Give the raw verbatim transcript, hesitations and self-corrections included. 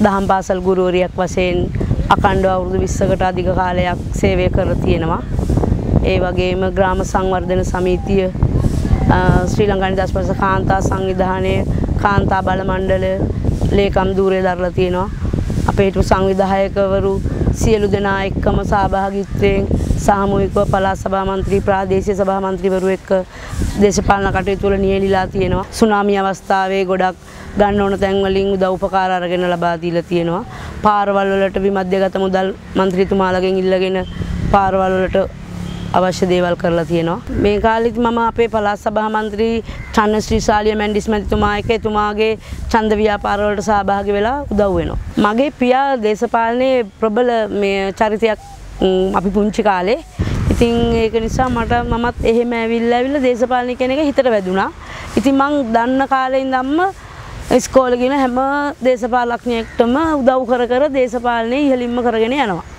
දහම් පාසල් ගුරුවරියක් වශයෙන් අකණ්ඩව අවුරුදු විස්සකට අධික කාලයක් සේවය කරලා තියෙනවා. ඒ වගේම ග්‍රාම සංවර්ධන සමිතිය, ශ්‍රී ලංකා නිදහස් කාන්තා සංවිධානයේ කාන්තා බල මණ්ඩල ලේකම් ධූරය දරලා තියෙනවා. අපේ හිටපු සංවිධායකවරු සියලු දෙනා එක්කම සහභාගීත්වයෙන් සාමූහිකව පළාත් සභා මන්ත්‍රී ප්‍රාදේශීය සභා මන්ත්‍රීවරු එක්ක දේශපාලන කටයුතු වල නියැලිලා තියෙනවා. සුනාමි අවස්ථාවේ ගොඩක් ගන්න ඕන තැන් වලින් උදව් උපකාර අරගෙන ලබා දීලා තියෙනවා. පාරවල් වලට විමධ්‍යගත මුදල් මන්ත්‍රීතුමාලගෙන් ඉල්ලගෙන පාරවල් වලට අවශ්‍ය දේවල් කරලා තියෙනවා. මේ කාලෙදි මම අපේ පළාත් සභා මන්ත්‍රී චන්නශ්‍රී ශාලිය මැන්ඩිස් මැතිතුමා එක්ක එතුමාගේ ඡන්ද ව්‍යාපාර වලට සහභාගී වෙලා උදව් වෙනවා. මගේ පියා දේශපාලනයේ ප්‍රබල මේ චරිතයක් අපි පුංචි කාලේ. ඉතින් ඒක නිසා මට මමත් එහෙම ඇවිල්ලා ඇවිල්ලා දේශපාලනය කියන එක හිතට වැදුනා. ඉතින් මං දන්න කාලේ ඉඳන්ම ඉස්කෝලේ ගිහින් හැම දේශපාලඥයෙක්ටම උදව් කර කර දේශපාලනයේ ඉහළින්ම කරගෙන යනවා.